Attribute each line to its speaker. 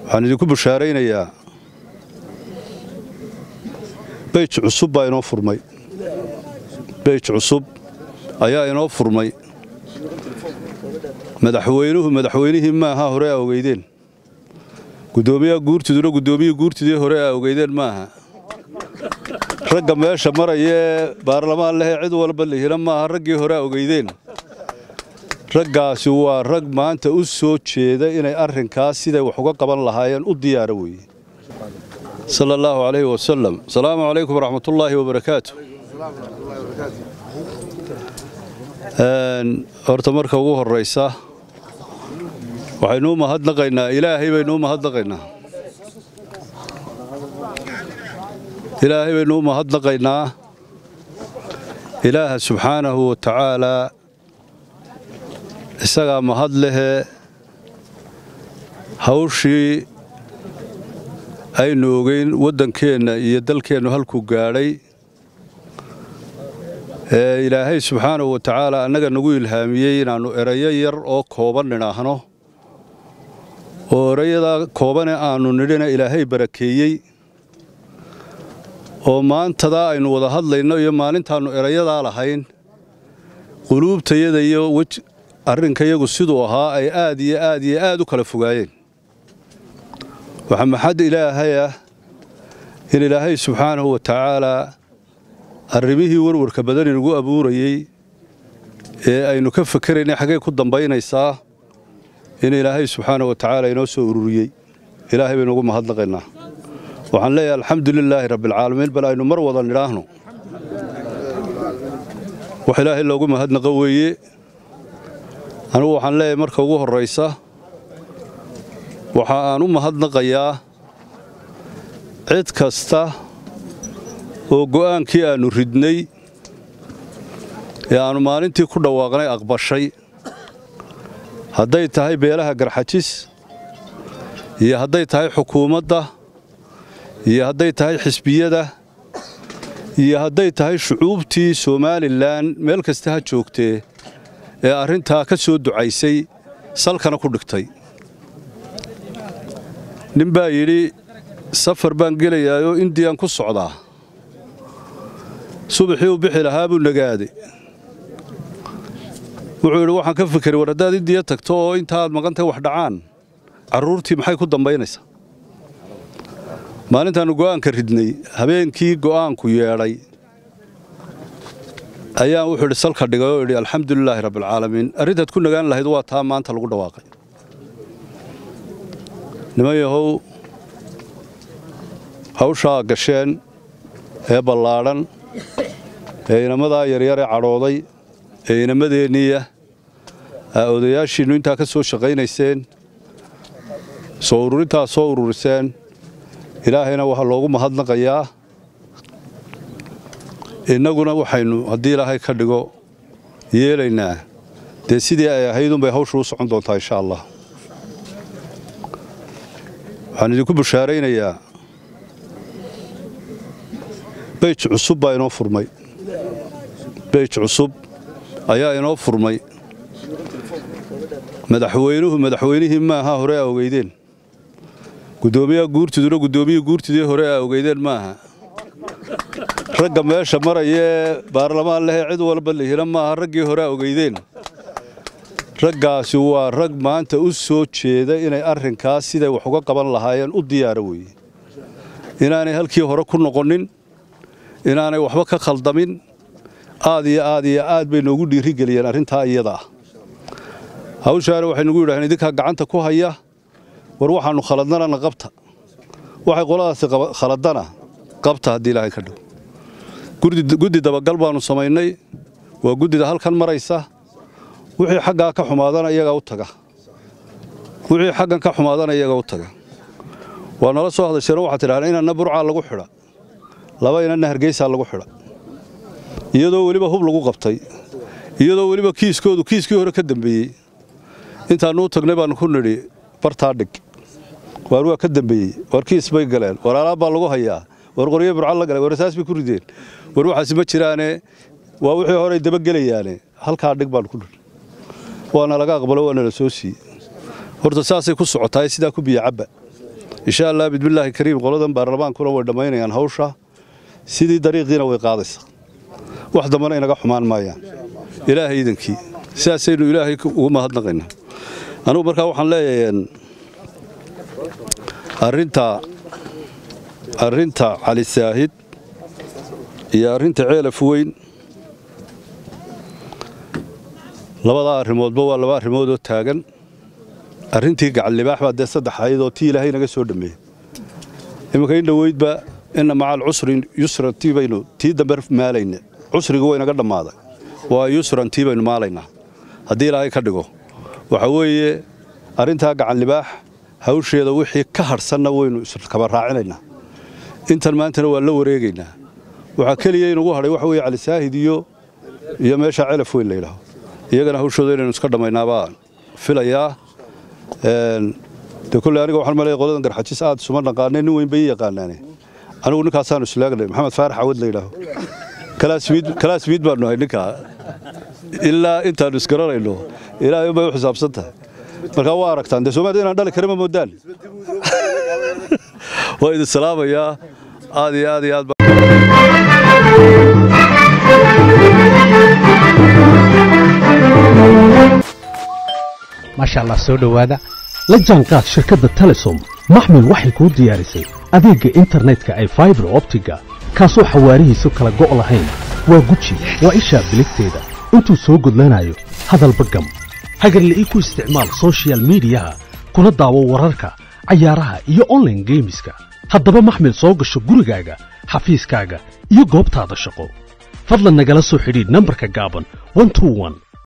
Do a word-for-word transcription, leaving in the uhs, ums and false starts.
Speaker 1: waxaan idinku bushaaraynayaa beej cusub baa inoo furmay beej cusub ayaa inoo furmay madaxweynuhu madaxweynihii maaha hore aa ogeydeen gudoomiyaha guurtiduna gudoomiyihii guurtidii hore aa ogeydeen maaha ragga meesha maraya baarlamaan leh cid walba lihina maaha raggii hore aa ogeydeen raggaasi waa rag maanta u soo jeeda inay arrinkaas siday wax uga qaban lahaayeen u diyaara weeye صلى الله عليه وسلم السلام عليكم ورحمة الله وبركاته horta marka ugu horeysa waxaynu mahadnaqaynaa ilaahay baynu mahadnaqaynaa ilaahay baynu mahadnaqaynaa ilaaha subhanahu wa ta'ala isaga mahad leh hawshii aynu ogeyn waddankeena iyo dalkeenu halku gaadhay ee ilaahay subhanahu wa ta'ala anaga nagu ilhaamiyay inaanu erayo yar oo kooban ninaahno oo erayada kooban aanu nidhina ilaahay barakeeyay oo maantada aynu wada hadlayno iyo maalintaanu erayada lahayn quluubtayada iyo waj arrinkayagu sidoo ahaa ay aad iyo aad iyo aad u kala fogaayeen وحمد إلهي إن إلهي سبحانه وتعالى الربيه ورور كبدن نجو أبوري أي نكفكر إن حاجة كده بين إساء إن إلهي سبحانه وتعالى ينوسو وروري إلهي بنقول ما هذا غيرنا وعن لي الحمد لله رب العالمين بلا إنه مروض نراهنه وحلاهي اللي قوم هذا نقوي أنا وعن لي مركبوه الرئيسة waxa aan u mahadnaqayaa cid kasta oo go'aankii aanu ridnay ee aanu maalintii ku dhawaaqnay aqbashay hadday tahay beelaha garxajis iyo hadday tahay xukuumadda iyo hadday tahay xisbiyada iyo hadday tahay shucuubtii Soomaaliland meel kasta ha joogtee ee arrinta ka soo ducaysay salkana ku dhigtay nin baa yidhi safar baan gelayaayo indiyaan ku socdaa subaxii u bixi lahaa buu nagaaday wuxuu yidhi waxaan ka fikiray war haddaad indiya tagto oo intaad maqantay wax dhacaan carruurtii maxay ku dambaynaysaa maalintaanu go'aanka ridnay habeenkii go'aanku yeedhay ayaan wuxuu yidhi salka dhigay oo yidhi alxamdulilaahi rabbil caalamiin arrintaad ku nagaan lahayd waa taa maanta lagu dhawaaqay nimayahow hawshaa gasheen ee ballaadhan ee inamadaa yaryar ee cadhooday ee inamadeenniya odayaashiinnu intaa ka soo shaqaynayseen soo ururintaa soo ururiseen ilaahayna waxaa loogu mahadnaqayaa innaguna waxaynu haddii ilaahay ka dhigo yeelaynaa dee sidii ay ahaydunbay hawshu u socon doontaa insha allah waxaan idinku bushaaraynayaa beej cusub baa inoo furmay beej cusub ayaa inoo furmay madaxweynuhu madaxweynihii maaha hore aa ogeydeen gudoomiyaha guurtiduna gudoomiyihii guurtidii hore aa ogeydeen maaha ragga meesha maraya baarlamaan leh cid walba lihina maaha raggii hore aa ogeydeen raggaasi waa rag maanta u soo jeeda inay arrinkaas siday wax uga qaban lahaayeen u diyaara weeye inaanay halkii hore ku noqonin inaanay waxba ka khaldamin aad iyo aad iyo aad bay noogu dhiiri geliyeen arrintaa iyada ah hawshaana waxay nagu yidhaaheen idinkaa gacanta ku haya war waxaanu khaladnana qabta waxay qoladaasi khaladana qabta haddii ilaahay ka dhigo guddi dabagal baanu samaynay waa guddida halkan maraysa wixii xaggaa ka xumaadana iyaga u taga wixii xaggan ka xumaadana iyaga u taga waa nala soo hadasheen waxa tiraahdaa inana burca lagu xidha laba inana hargeysa lagu xidha iyadoo waliba hub lagu qabtay iyadoo waliba kiiskoodu kiiskii hore ka dambeeyay intaanu u tagnay baan ku nidhi bartaa dhig waar waa ka dambeeyay war kiis bay galeen war alaab baa lagu hayaa war qoryo burca la galay war asaas bay ku rideen war waxaasi ma jiraane waa wixii hore daba gelayaane halkaa dhig baan ku nidhi waana laga aqbalo waana la soo siiyey horta saasay ku socotaa sidaa ku biyo cabba إن شاء الله بسم الله الكريم قولنا برلمان كله ودمينا عن هوشة سيدي طريقنا ويقاضس واحدة مرة ينقح حمان مايا إلهي يدنكي ساسين إلهي وما هدنقنا أنا بركة وحن لا أرنتا أرنتا على الساهد يا أرنتا عيلة فوين لبضاء الرمود بوا لبضاء الرمود والتاجن أرنتي قاعد اللي بحب ده صدق حيد وتي لهي نجسور دمي إما كاين دويد بقى إن مع العسر يسر تي بينه تي دبر مالين عسر جوا ينقدر ماذا ويسر تي بينه مالينا هدي لهي كدقو وحوي أرنتها قاعد اللي بح هوش هذا وحي كهر سنة وين يسر كبر راعينا أنت ما أنت لو لو ريجينا وعكلي ينقوها وحوي على ساهديو يا ماشى على فوين ليله يجنا هوش هذين نسكر دمي نابا في الأيام تقول لي أنا وحنا ملاي قولنا در حجي ساعات سمرنا قانين وين بيجي قانني أنا أقول لك حسن السلاقني محمد فارح عود لي له كلاس بيد كلاس بيد برنو هيك إلا أنت نسكرر له إلا يوم يحسب صدها فكوارك تان ده سمعت أنا دال كريم مودان وإذا السلام يا عادي عادي عادي
Speaker 2: ما شاء الله سودو هذا لجانقات شركة تلسوم محمل وحي كود ديارسي أذيق إنترنتك أي فايبر أوبتيكا كاسو حواريه سوكلا قوء لهين وقوتشي وإشاء بلكتيدا انتو سوقود لنايو هذا البقم هاقر اللي إيكو استعمال سوشيال ميديا كنا داو وراركا عيارها إيو أونلاين جيميسكا هادبا محمل سوق الشقوريقاقا حفيزكاقا إيو قوبتا هذا الشقو فضلا نقل سو حديد نمبركا قابن واحد اثنين واحد